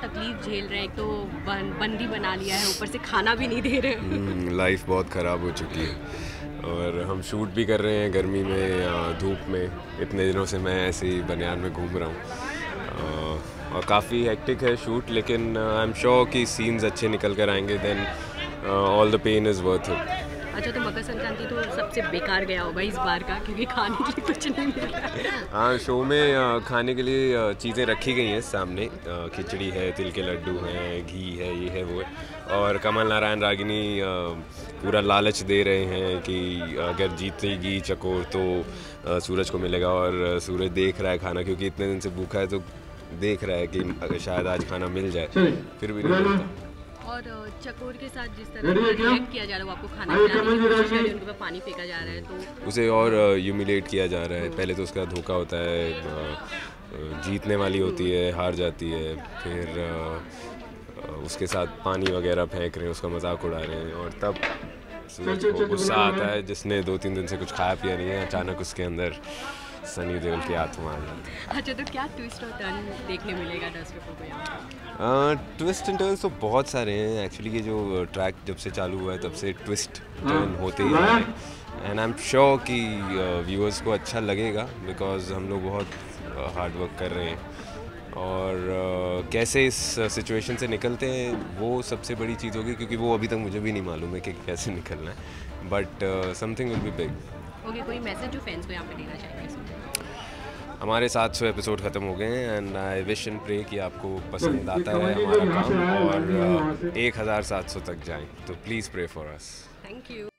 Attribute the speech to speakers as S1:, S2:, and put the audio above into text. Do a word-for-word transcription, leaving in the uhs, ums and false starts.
S1: तकलीफ झेल रहे हैं, एक तो बन, बंदी बना लिया है, ऊपर से खाना भी नहीं दे रहे।
S2: लाइफ बहुत ख़राब हो चुकी है और हम शूट भी कर रहे हैं गर्मी में, धूप में। इतने दिनों से मैं ऐसे ही बनियान में घूम रहा हूँ और काफ़ी हेक्टिक है शूट, लेकिन आई एम श्योर कि सीन्स अच्छे निकल कर आएंगे, then all the pain is worth it.
S1: अच्छा, तो मकर संक्रांति तो सबसे बेकार गया होगा इस बार का, क्योंकि खाने के लिए कुछ नहीं मिल रहा है।
S2: हाँ, शो में खाने के लिए चीज़ें रखी गई हैं सामने, खिचड़ी है, तिल के लड्डू हैं, घी है, ये है वो है। और कमल नारायण रागिनी पूरा लालच दे रहे हैं कि अगर जीतेगी चकोर तो सूरज को मिलेगा, और सूरज देख रहा है खाना, क्योंकि इतने दिन से भूखा है, तो देख रहा है कि अगर शायद आज खाना मिल जाए, फिर भी नहीं मिलता।
S1: और चकोर के साथ जिस तरह रिएक्ट किया जा रहा है, वो आपको खाना खिलाने की कोशिश कर रहे हैं, उनके ऊपर पानी फेंका जा रहा है, तो
S2: उसे और ह्यूमिलेट किया जा रहा है। पहले तो उसका धोखा होता है, जीतने वाली होती है, हार जाती है, फिर उसके साथ पानी वगैरह फेंक रहे हैं, उसका मजाक उड़ा रहे हैं, और तब सूरज को गुस्सा आता है, जिसने दो तीन दिन से कुछ खाया पिया नहीं है, अचानक उसके अंदर सनी देओल की आत्मा आ जाती है।
S1: अच्छा, तो क्या ट्विस्ट और टर्न देखने मिलेगा दर्शकों को यहाँ?
S2: ट्विस्ट एंड टर्न्स तो बहुत सारे हैं एक्चुअली। ये जो ट्रैक जब से चालू हुआ है तब से ट्विस्ट टर्न होते ही जा रहे हैं, एंड आई एम श्योर कि व्यूअर्स को अच्छा लगेगा, बिकॉज हम लोग बहुत हार्ड वर्क कर रहे हैं, और uh, कैसे इस सिचुएशन से निकलते हैं वो सबसे बड़ी चीज़ होगी, क्योंकि वो अभी तक मुझे भी नहीं मालूम है कि कैसे निकलना है, but something will be big.
S1: Okay, कोई मैसेज जो फैंस को यहाँ पे देना चाहेंगे?
S2: हमारे सात सौ एपिसोड ख़त्म हो गए हैं, and I wish and pray कि आपको पसंद आता है हमारा काम, और एक हज़ार सात सौ तक जाएं, तो please pray for us.
S1: Thank you.